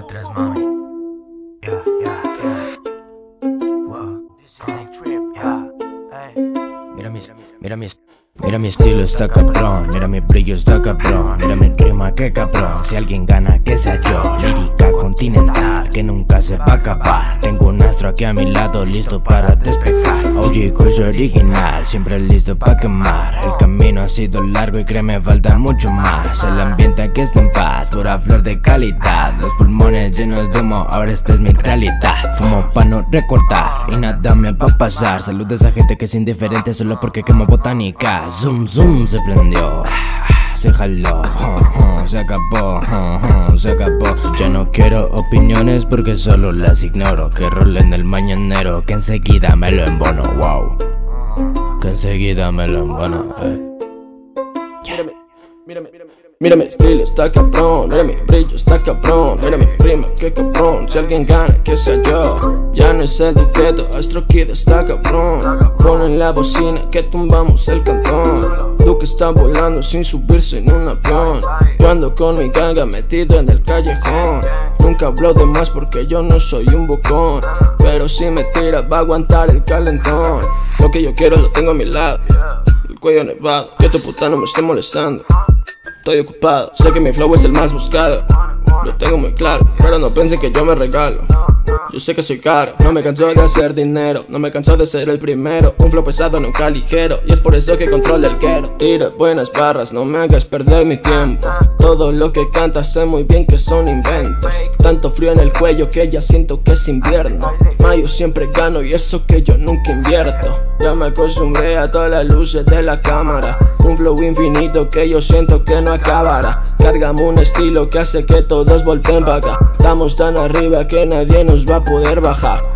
3, mami. Yeah, yeah, yeah. Wow. This is a trip, yeah. Hey. Mira mi estilo está cabrón, mira mi brillo está cabrón, mira mi rima que cabrón. Si alguien gana que sea yo, lírica continental que nunca se va a acabar. Tengo un astro aquí a mi lado listo para despejar. OG curso original, siempre listo para quemar. El camino ha sido largo y créeme falta mucho más. El ambiente aquí está en paz, pura flor de calidad. Los pulmones llenos de humo, ahora esta es mi realidad. Fumo pa' no recortar y nada me va a pasar. Saludos a gente que es indiferente solo porque quemo botánica. Zoom zoom se prendió, se jaló, se acabó, se acabó. Ya no quiero opiniones porque solo las ignoro. Que rolen el mañanero, que enseguida me lo embono, wow. Que enseguida me lo embono, Mira mi estilo está cabrón, mira mi brillo está cabrón, mira mi rima que cabrón. Si alguien gana que sea yo, ya no es el duqueto, Astro Kid está cabrón. Ponen la bocina que tumbamos el cantón. Duque está volando sin subirse en un avión. Yo ando con mi ganga metido en el callejón. Nunca hablo de más porque yo no soy un bocón, pero si me tira va a aguantar el calentón. Lo que yo quiero lo tengo a mi lado, el cuello nevado, que tu puta no me esté molestando. Estoy ocupado, sé que mi flow es el más buscado. Lo tengo muy claro, pero no piensen que yo me regalo. Yo sé que soy caro, no me canso de hacer dinero, no me canso de ser el primero. Un flow pesado nunca ligero, y es por eso que controla el quero. Tira buenas barras, no me hagas perder mi tiempo. Todo lo que cantas sé muy bien que son inventos. Tanto frío en el cuello que ya siento que es invierno. Mayo siempre gano y eso que yo nunca invierto. Ya me acostumbré a todas las luces de la cámara. Un flow infinito que yo siento que no acabará. Cárgame un estilo que hace que todos volteen para acá. Estamos tan arriba que nadie nos va a poder bajar.